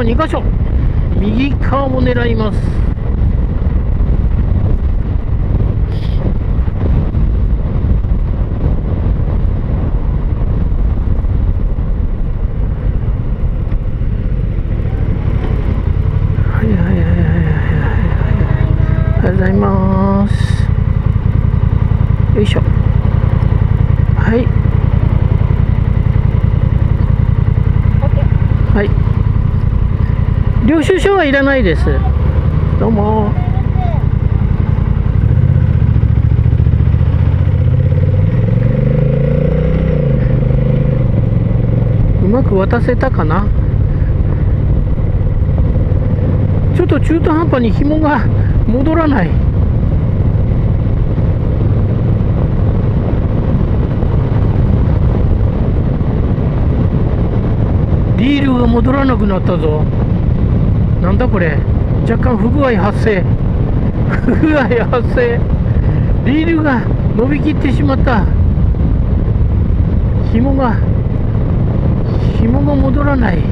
は2箇所、右側を狙います。はいはいはいはいはいはい、ありがとうございます。よいしょ。はい。はい。領収書はいらないです。どうも。うまく渡せたかな。ちょっと中途半端に紐が戻らない。リールが戻らなくなったぞ。なんだこれ。若干不具合発生。不具合発生。リールが伸びきってしまった。紐が戻らない。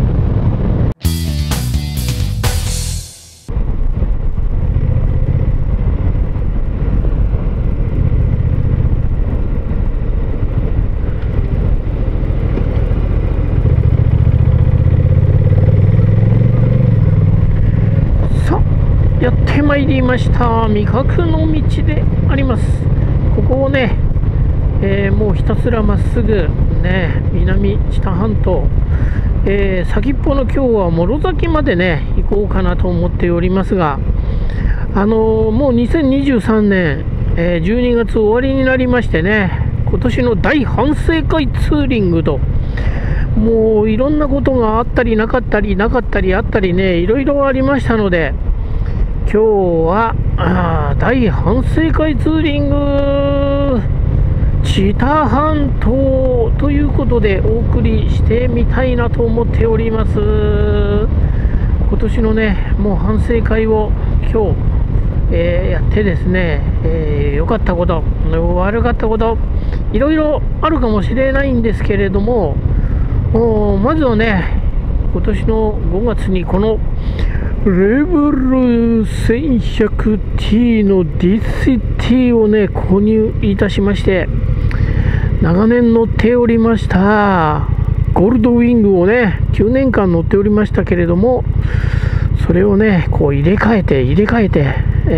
やってまいりました。味覚の道であります。ここをね、もうひたすらまっすぐね、南知多半島、先っぽの今日は諸崎までね行こうかなと思っておりますが、もう2023年、12月終わりになりましてね、今年の大反省会ツーリングと、もういろんなことがあったりなかったりあったりね、いろいろありましたので、今日は大反省会ツーリング知多半島ということでお送りしてみたいなと思っております。今年のね、もう反省会を今日、やってですね、良かったこと、悪かったこと、いろいろあるかもしれないんですけれども、まずはね、今年の5月にこのレベル 1100T の DCT をね購入いたしまして、長年乗っておりましたゴールドウィングをね9年間乗っておりましたけれども、それをねこう入れ替えて、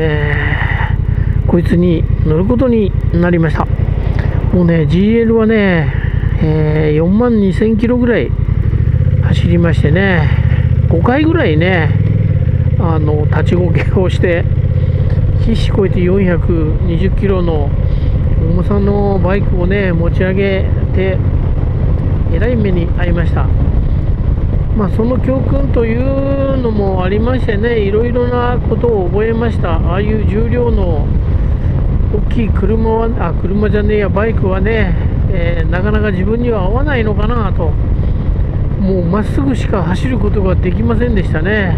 こいつに乗ることになりました。もうね GL はね、4万2000キロぐらい走りましてね、5回ぐらいね立ちこけをして必死こいて420キロの重さのバイクをね持ち上げてえらい目に遭いました。その教訓というのもありましてね、いろいろなことを覚えました。ああいう重量の大きい車じゃねえやバイクはね、なかなか自分には合わないのかなと、もうまっすぐしか走ることができませんでしたね。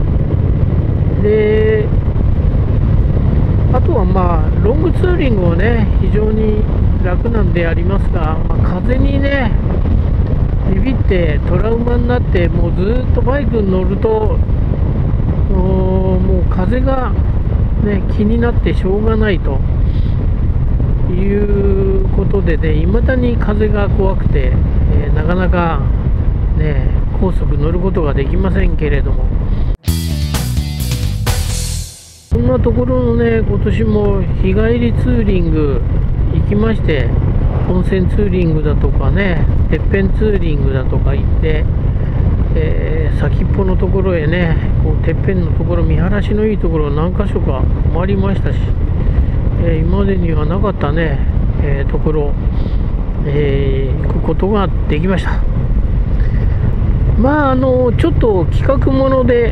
であとはロングツーリングはね非常に楽なんでありますが、風にねビビってトラウマになって、もうずっとバイクに乗るともう風がね気になってしょうがないということでね、未だに風が怖くて、なかなかね高速乗ることができませんけれども、そんなところのね今年も日帰りツーリング行きまして、温泉ツーリングだとかね、てっぺんツーリングだとか行って、先っぽのところへねこうてっぺんのところ、見晴らしのいいところ何か所か回りましたし、今までにはなかったね、ところ、行くことができました。ちょっと企画もので、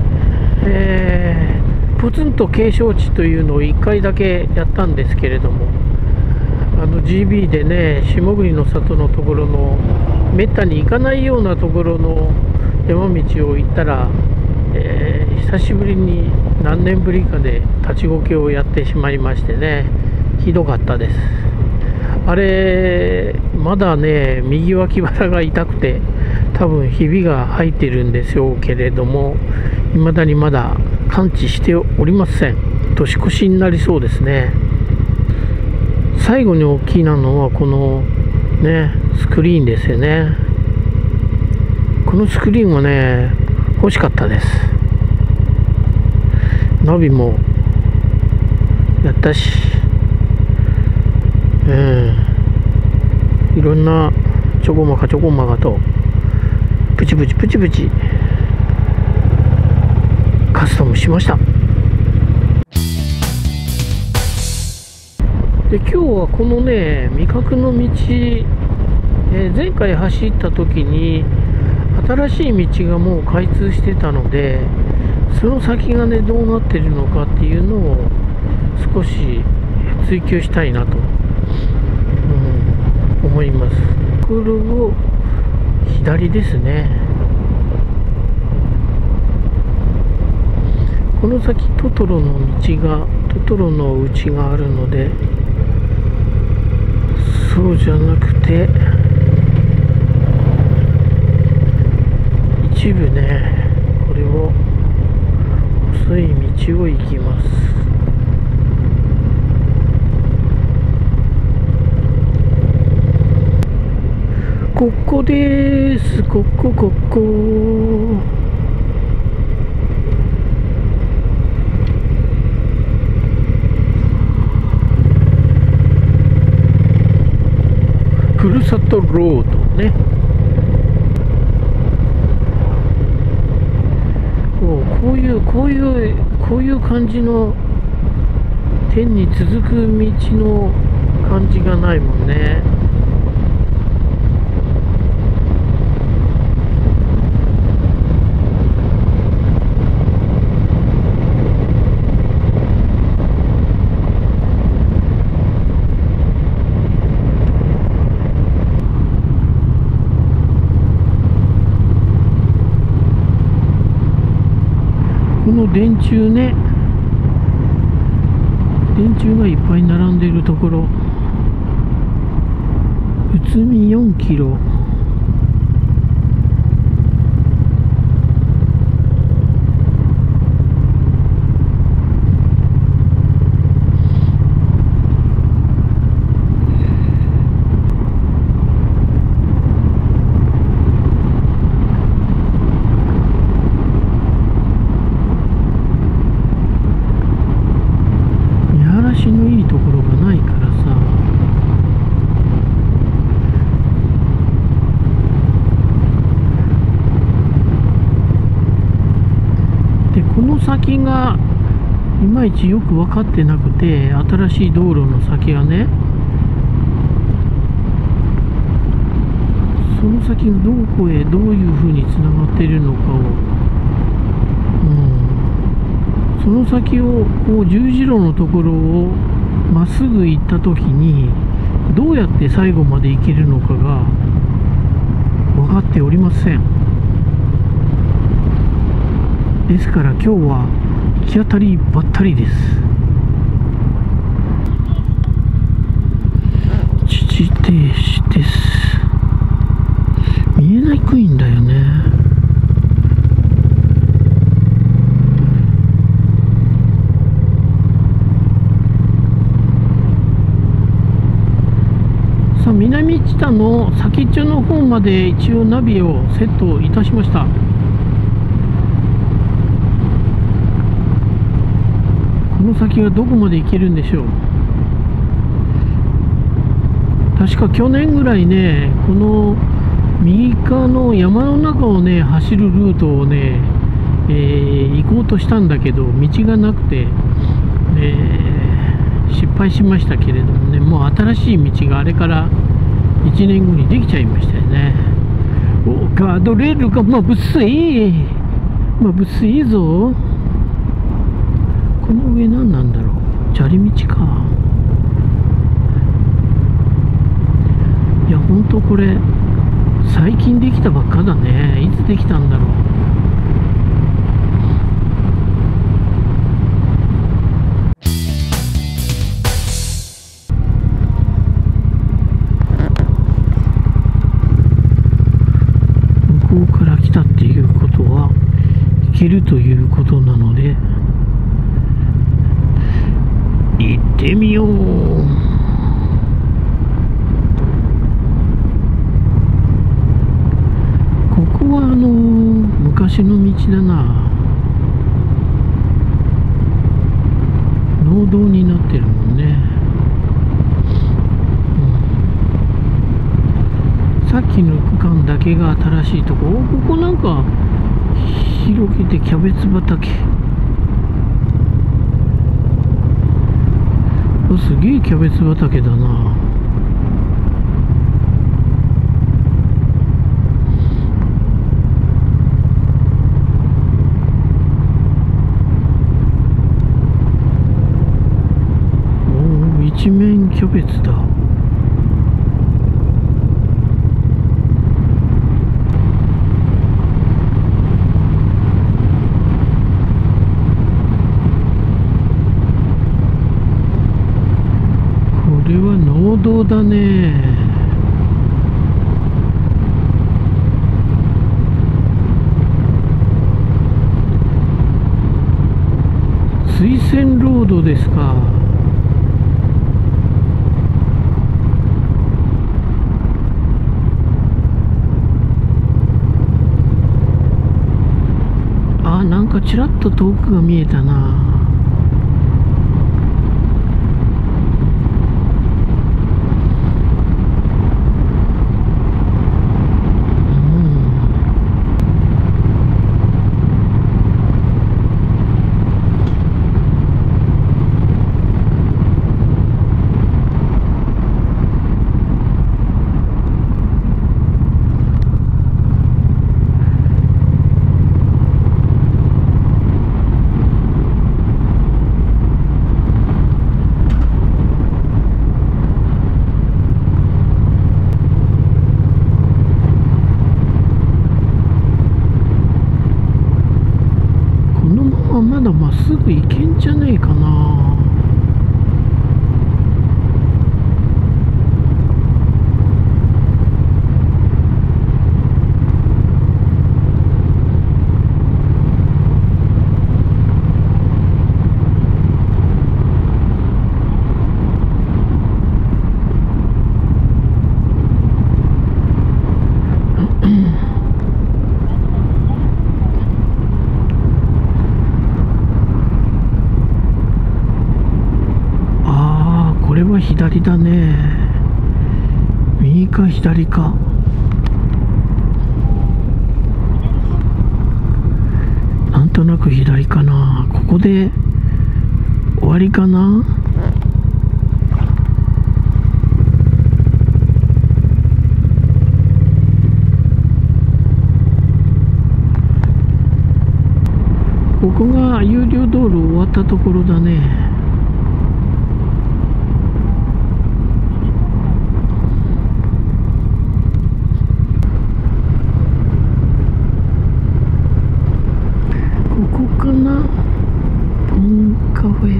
ポツンと景勝地というのを1回だけやったんですけれども、GB でね下栗の里のところのめったに行かないようなところの山道を行ったら、久しぶりに何年ぶりかで立ちこけをやってしまいましてね、ひどかったです。あれまだね右脇腹が痛くて多分ひびが入ってるんでしょうけれども、未だにまだ完治しておりません。年越しになりそうですね。最後に大きなのはこのねスクリーンですよね。このスクリーンはね欲しかったです。ナビもやったし、いろんなちょこまかとプチプチカスタムしました。で今日はこのね味覚の道、前回走った時に新しい道がもう開通してたので、その先がねどうなってるのかっていうのを少し追求したいなと、思います。これを左ですね。この先トトロのうちがあるので、そうじゃなくて一部ねこれを細い道を行きます。ここです。ここふるさとロードね。こういう感じの天に続く道の感じがないもんね。この電柱ね、電柱がいっぱい並んでいるところ、宇都宮4キロ。のいいところがないからさ、でこの先がいまいちよく分かってなくて、新しい道路の先がね、その先がどこへどういうふうにつながっているのかを、その先をこう十字路のところをまっすぐ行った時にどうやって最後まで行けるのかが分かっておりません。ですから今日は行き当たりばったりです。一時停止です。見えにくいんだよね。さあ、南知多の先っちょの方まで一応ナビをセットいたしました。この先はどこまで行けるんでしょう。確か去年ぐらいね、この右側の山の中をね走るルートをね、行こうとしたんだけど道がなくて、失敗しましたけれどもね、もう新しい道があれから1年後にできちゃいましたよね。ガードレールがまぶしいぞ。この上何なんだろう。砂利道か。いや、ほんとこれ最近できたばっかだね。いつできたんだろう。向けるということなので行ってみよう。ここは昔の道だな。農道になってるもんね、さっきの区間だけが新しいとこ。ここなんか広げてキャベツ畑。すげえキャベツ畑だな。一面キャベツだ。これは農道だね。水線ロードですか。なんかちらっと遠くが見えたな。まだまっすぐ行けんじゃねえかな。これは左だね。右か左か。なんとなく左かな。ここで終わりかな。ここが有料道路終わったところだね。ここかな、ポンカフェ。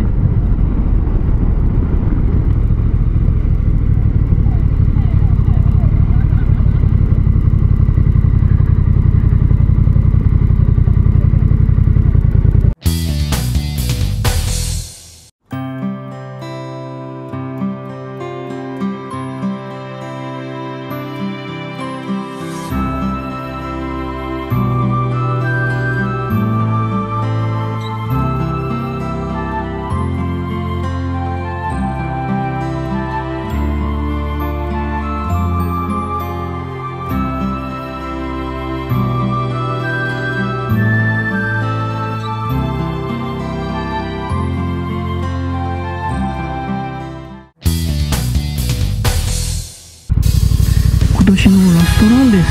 今年のラストランです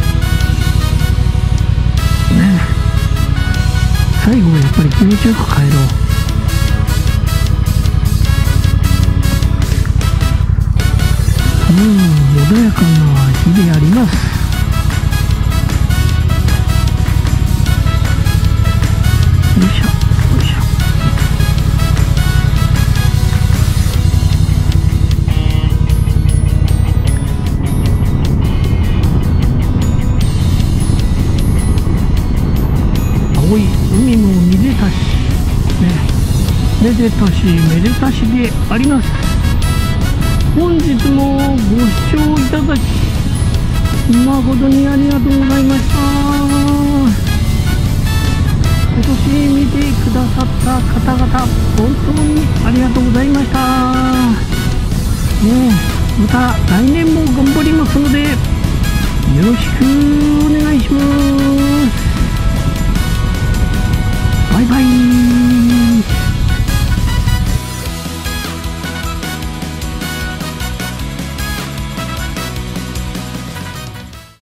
ね。最後はやっぱり気持ちよく帰ろう。穏やかな日であります。よいしょよいしょ。青いめでたしめでたしであります。本日もご視聴いただき誠にありがとうございました。今年見てくださった方々本当にありがとうございましたね。また来年も頑張りますのでよろしくお願いします。